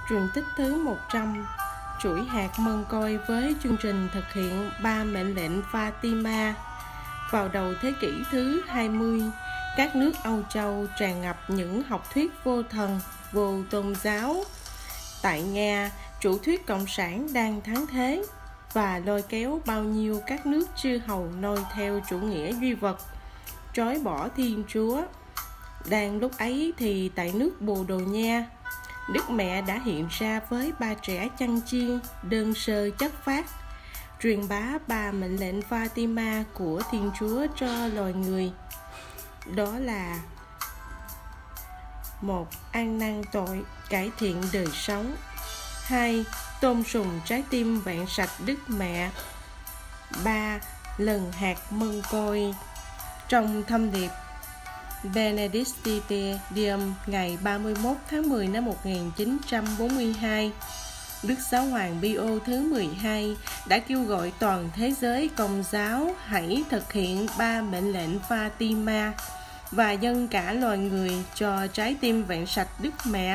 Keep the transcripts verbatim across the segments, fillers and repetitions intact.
Truyền tích thứ một trăm, chuỗi hạt mân côi với chương trình thực hiện ba mệnh lệnh Fatima. Vào đầu thế kỷ thứ hai mươi, các nước Âu Châu tràn ngập những học thuyết vô thần, vô tôn giáo. Tại Nga, chủ thuyết cộng sản đang thắng thế và lôi kéo bao nhiêu các nước chư hầu noi theo chủ nghĩa duy vật, trói bỏ Thiên Chúa. Đang lúc ấy thì tại nước Bồ Đào Nha, Đức Mẹ đã hiện ra với ba trẻ chăn chiên đơn sơ chất phác, truyền bá ba mệnh lệnh Fatima của Thiên Chúa cho loài người. Đó là: một. Ăn năn tội, cải thiện đời sống. Hai. Tôn sùng trái tim vẹn sạch Đức Mẹ. Ba. Lần hạt mân côi. Trong thông điệp Benedictitium ngày ba mươi mốt tháng mười năm một nghìn chín trăm bốn mươi hai, Đức Giáo hoàng Pio thứ mười hai đã kêu gọi toàn thế giới Công giáo hãy thực hiện ba mệnh lệnh Fatima và dâng cả loài người cho trái tim vẹn sạch Đức Mẹ.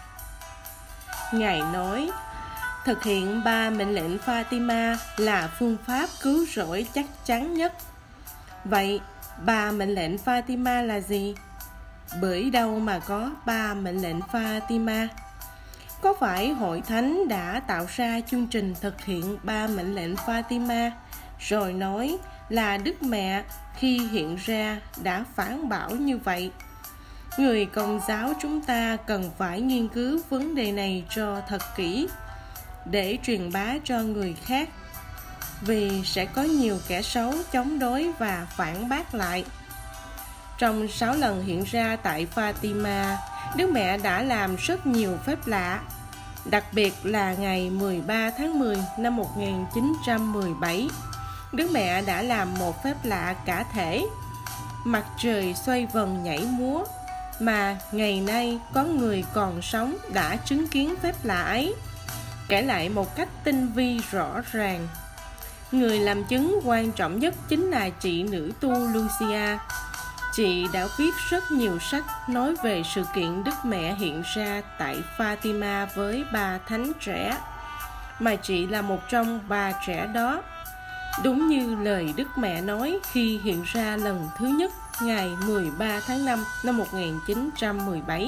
Ngài nói, thực hiện ba mệnh lệnh Fatima là phương pháp cứu rỗi chắc chắn nhất. Vậy, ba mệnh lệnh Fatima là gì? Bởi đâu mà có ba mệnh lệnh Fatima? Có phải Hội Thánh đã tạo ra chương trình thực hiện ba mệnh lệnh Fatima, rồi nói là Đức Mẹ khi hiện ra đã phản bảo như vậy? Người Công giáo chúng ta cần phải nghiên cứu vấn đề này cho thật kỹ để truyền bá cho người khác, vì sẽ có nhiều kẻ xấu chống đối và phản bác lại. Trong sáu lần hiện ra tại Fatima, Đức Mẹ đã làm rất nhiều phép lạ, đặc biệt là ngày mười ba tháng mười năm một nghìn chín trăm mười bảy. Đức Mẹ đã làm một phép lạ cả thể, mặt trời xoay vần nhảy múa, mà ngày nay có người còn sống đã chứng kiến phép lạ ấy, kể lại một cách tinh vi rõ ràng. Người làm chứng quan trọng nhất chính là chị nữ tu Lucia. Chị đã viết rất nhiều sách nói về sự kiện Đức Mẹ hiện ra tại Fatima với ba thánh trẻ, mà chị là một trong ba trẻ đó. Đúng như lời Đức Mẹ nói khi hiện ra lần thứ nhất ngày mười ba tháng năm năm một nghìn chín trăm mười bảy.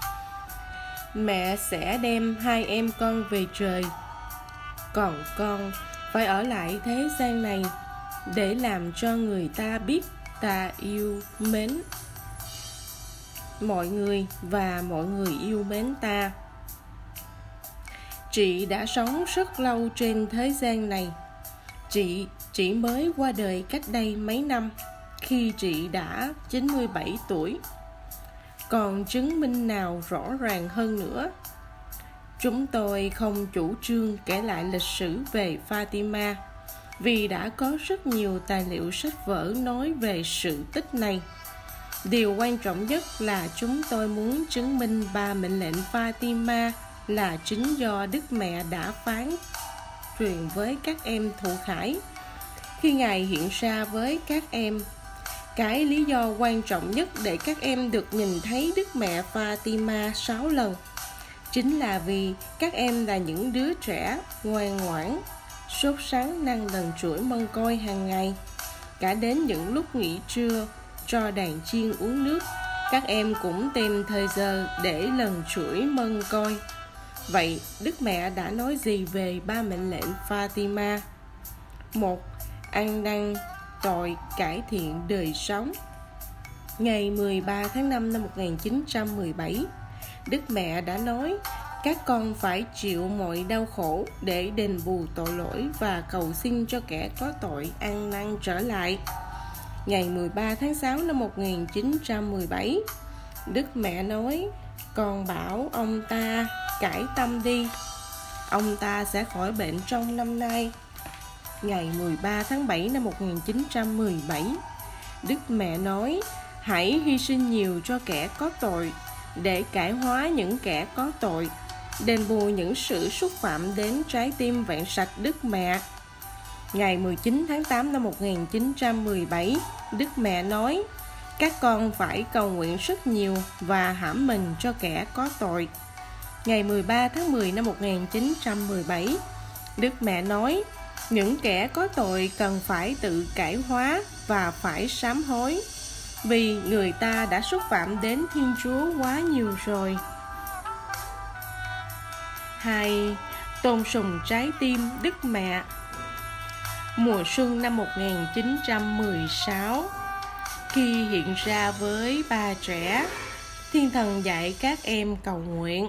Mẹ sẽ đem hai em con về trời, còn con phải ở lại thế gian này để làm cho người ta biết ta yêu mến mọi người và mọi người yêu mến ta. Chị đã sống rất lâu trên thế gian này. Chị chỉ mới qua đời cách đây mấy năm, khi chị đã chín mươi bảy tuổi. Còn chứng minh nào rõ ràng hơn nữa? Chúng tôi không chủ trương kể lại lịch sử về Fatima, vì đã có rất nhiều tài liệu sách vở nói về sự tích này. Điều quan trọng nhất là chúng tôi muốn chứng minh ba mệnh lệnh Fatima là chính do Đức Mẹ đã phán truyền với các em thụ khải khi Ngài hiện ra với các em. Cái lý do quan trọng nhất để các em được nhìn thấy Đức Mẹ Fatima sáu lần chính là vì các em là những đứa trẻ ngoan ngoãn, sốt sắng năng lần chuỗi mân côi hàng ngày. Cả đến những lúc nghỉ trưa cho đàn chiên uống nước, các em cũng tìm thời giờ để lần chuỗi mân côi. Vậy Đức Mẹ đã nói gì về ba mệnh lệnh Fatima? Một. Ăn năn tội, cải thiện đời sống. Ngày mười ba tháng năm năm một nghìn chín trăm mười bảy, Đức Mẹ đã nói các con phải chịu mọi đau khổ để đền bù tội lỗi và cầu xin cho kẻ có tội ăn năn trở lại. Ngày mười ba tháng sáu năm một nghìn chín trăm mười bảy, Đức Mẹ nói con bảo ông ta cải tâm đi, ông ta sẽ khỏi bệnh trong năm nay. Ngày mười ba tháng bảy năm một nghìn chín trăm mười bảy, Đức Mẹ nói hãy hy sinh nhiều cho kẻ có tội để cải hóa những kẻ có tội, đền bù những sự xúc phạm đến trái tim vẹn sạch Đức Mẹ. Ngày mười chín tháng tám năm một nghìn chín trăm mười bảy, Đức Mẹ nói các con phải cầu nguyện rất nhiều và hãm mình cho kẻ có tội. Ngày mười ba tháng mười năm một nghìn chín trăm mười bảy, Đức Mẹ nói, những kẻ có tội cần phải tự cải hóa và phải sám hối, vì người ta đã xúc phạm đến Thiên Chúa quá nhiều rồi. Hai. Tôn sùng trái tim Đức Mẹ. Mùa xuân năm một nghìn chín trăm mười sáu, khi hiện ra với ba trẻ, Thiên Thần dạy các em cầu nguyện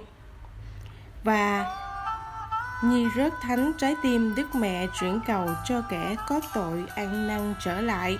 và Nhi rớt thánh trái tim Đức Mẹ chuyển cầu cho kẻ có tội ăn năn trở lại.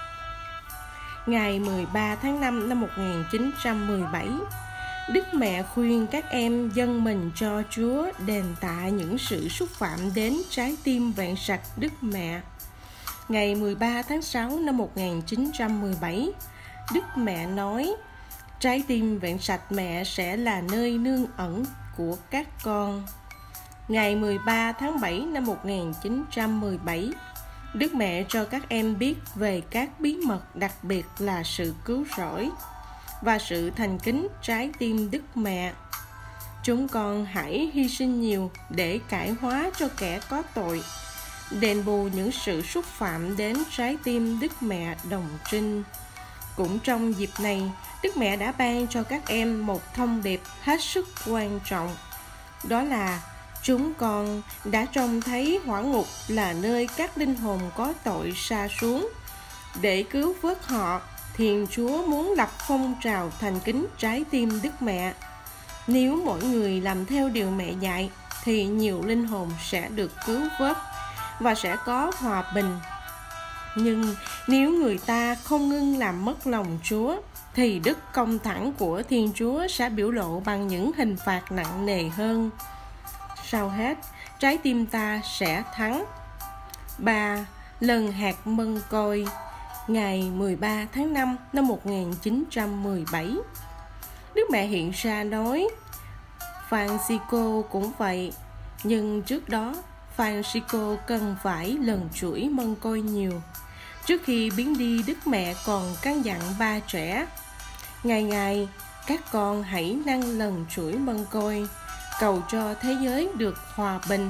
Ngày mười ba tháng năm năm một nghìn chín trăm mười bảy, Đức Mẹ khuyên các em dâng mình cho Chúa đền tạ những sự xúc phạm đến trái tim vẹn sạch Đức Mẹ. Ngày mười ba tháng sáu năm một nghìn chín trăm mười bảy, Đức Mẹ nói, trái tim vẹn sạch mẹ sẽ là nơi nương ẩn của các con. Ngày mười ba tháng bảy năm một nghìn chín trăm mười bảy, Đức Mẹ cho các em biết về các bí mật đặc biệt là sự cứu rỗi và sự thành kính trái tim Đức Mẹ. Chúng con hãy hy sinh nhiều để cải hóa cho kẻ có tội, đền bù những sự xúc phạm đến trái tim Đức Mẹ đồng trinh. Cũng trong dịp này, Đức Mẹ đã ban cho các em một thông điệp hết sức quan trọng. Đó là chúng con đã trông thấy hỏa ngục là nơi các linh hồn có tội sa xuống. Để cứu vớt họ, Thiên Chúa muốn lập phong trào thành kính trái tim Đức Mẹ. Nếu mỗi người làm theo điều mẹ dạy, thì nhiều linh hồn sẽ được cứu vớt và sẽ có hòa bình. Nhưng nếu người ta không ngưng làm mất lòng Chúa, thì đức công thẳng của Thiên Chúa sẽ biểu lộ bằng những hình phạt nặng nề hơn. Sau hết, trái tim ta sẽ thắng. Ba. Lần hạt mân côi. Ngày mười ba tháng năm năm một nghìn chín trăm mười bảy, Đức Mẹ hiện ra nói, Francisco cũng vậy, nhưng trước đó Francisco cần phải lần chuỗi mân côi nhiều. Trước khi biến đi, Đức Mẹ còn căn dặn ba trẻ, ngày ngày các con hãy năng lần chuỗi mân côi, cầu cho thế giới được hòa bình.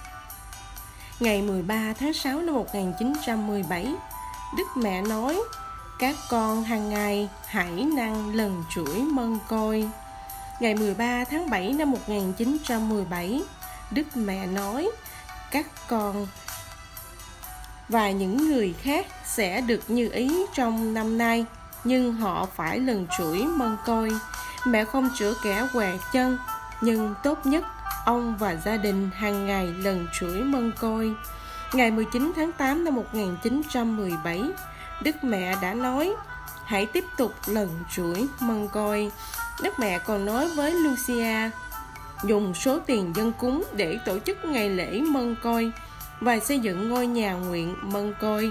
Ngày mười ba tháng sáu năm một nghìn chín trăm mười bảy, Đức Mẹ nói, các con hàng ngày hãy năng lần chuỗi mân côi. Ngày mười ba tháng bảy năm một nghìn chín trăm mười bảy, Đức Mẹ nói, các con và những người khác sẽ được như ý trong năm nay, nhưng họ phải lần chuỗi mân côi. Mẹ không chữa kẻ què chân, nhưng tốt nhất ông và gia đình hàng ngày lần chuỗi mân côi. Ngày mười chín tháng tám năm một nghìn chín trăm mười bảy, Đức Mẹ đã nói, hãy tiếp tục lần chuỗi mân côi. Đức Mẹ còn nói với Lucia, dùng số tiền dân cúng để tổ chức ngày lễ mân côi và xây dựng ngôi nhà nguyện mân côi.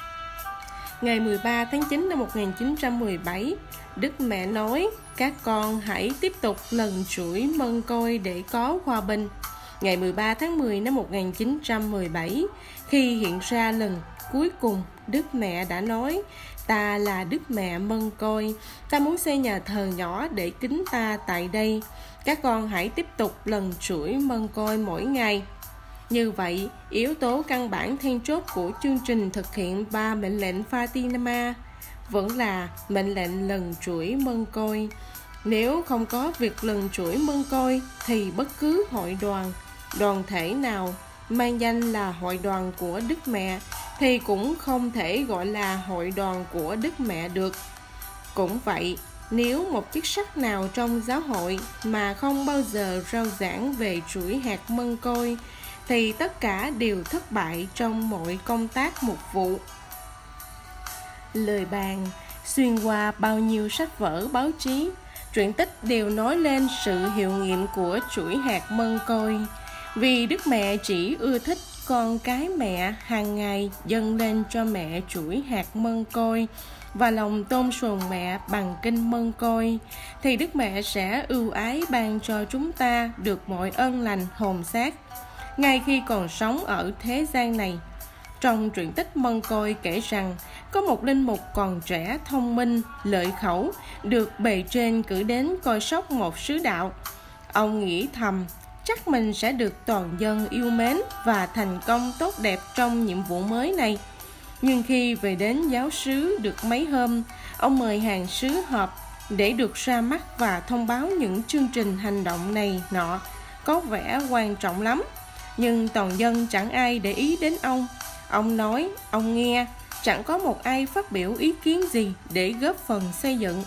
Ngày mười ba tháng chín năm một nghìn chín trăm mười bảy, Đức Mẹ nói, các con hãy tiếp tục lần chuỗi mân côi để có hòa bình. Ngày mười ba tháng mười năm một nghìn chín trăm mười bảy, khi hiện ra lần cuối cùng, Đức Mẹ đã nói, ta là Đức Mẹ mân côi, ta muốn xây nhà thờ nhỏ để kính ta tại đây. Các con hãy tiếp tục lần chuỗi mân côi mỗi ngày. Như vậy, yếu tố căn bản then chốt của chương trình thực hiện ba mệnh lệnh Fatima vẫn là mệnh lệnh lần chuỗi mân côi. Nếu không có việc lần chuỗi mân côi, thì bất cứ hội đoàn, đoàn thể nào mang danh là hội đoàn của Đức Mẹ thì cũng không thể gọi là hội đoàn của Đức Mẹ được. Cũng vậy, nếu một chức sắc nào trong giáo hội mà không bao giờ rao giảng về chuỗi hạt mân côi, thì tất cả đều thất bại trong mọi công tác mục vụ. Lời bàn xuyên qua bao nhiêu sách vở báo chí, truyện tích đều nói lên sự hiệu nghiệm của chuỗi hạt mân côi. Vì Đức Mẹ chỉ ưa thích con cái mẹ hàng ngày dâng lên cho mẹ chuỗi hạt mân côi và lòng tôn sùng mẹ bằng kinh mân côi, thì Đức Mẹ sẽ ưu ái ban cho chúng ta được mọi ân lành hồn xác ngay khi còn sống ở thế gian này. Trong truyện tích mân côi kể rằng, có một linh mục còn trẻ, thông minh, lợi khẩu, được bề trên cử đến coi sóc một sứ đạo. Ông nghĩ thầm, chắc mình sẽ được toàn dân yêu mến và thành công tốt đẹp trong nhiệm vụ mới này. Nhưng khi về đến giáo xứ được mấy hôm, ông mời hàng sứ họp để được ra mắt và thông báo những chương trình hành động này nọ, có vẻ quan trọng lắm. Nhưng toàn dân chẳng ai để ý đến ông. Ông nói, ông nghe, chẳng có một ai phát biểu ý kiến gì để góp phần xây dựng.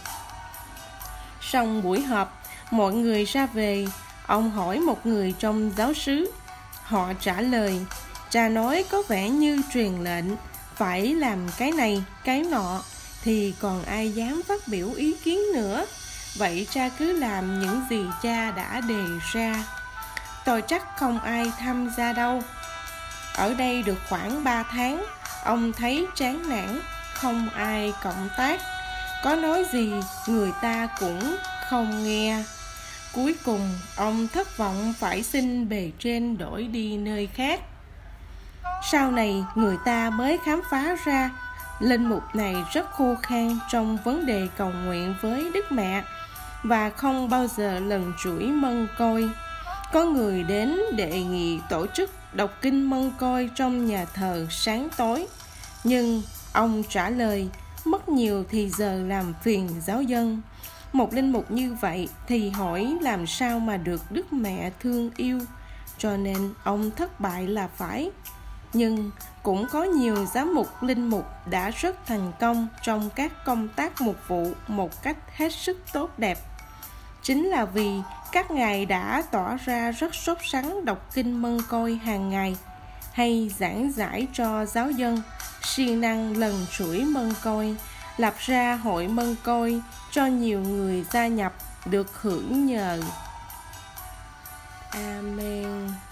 Xong buổi họp, mọi người ra về. Ông hỏi một người trong giáo xứ. Họ trả lời, cha nói có vẻ như truyền lệnh phải làm cái này, cái nọ, thì còn ai dám phát biểu ý kiến nữa. Vậy cha cứ làm những gì cha đã đề ra. Tôi chắc không ai tham gia đâu. Ở đây được khoảng ba tháng, ông thấy chán nản, không ai cộng tác. Có nói gì người ta cũng không nghe. Cuối cùng ông thất vọng phải xin bề trên đổi đi nơi khác. Sau này người ta mới khám phá ra linh mục này rất khô khan trong vấn đề cầu nguyện với Đức Mẹ và không bao giờ lần rủi mân côi. Có người đến đề nghị tổ chức đọc kinh mân côi trong nhà thờ sáng tối, nhưng ông trả lời mất nhiều thì giờ làm phiền giáo dân. Một linh mục như vậy thì hỏi làm sao mà được Đức Mẹ thương yêu, cho nên ông thất bại là phải. Nhưng cũng có nhiều giám mục linh mục đã rất thành công trong các công tác mục vụ một cách hết sức tốt đẹp. Chính là vì các ngài đã tỏ ra rất sốt sắng đọc kinh mân côi hàng ngày, hay giảng giải cho giáo dân, siêng năng lần chuỗi mân côi, lập ra hội mân côi cho nhiều người gia nhập được hưởng nhờ. Amen.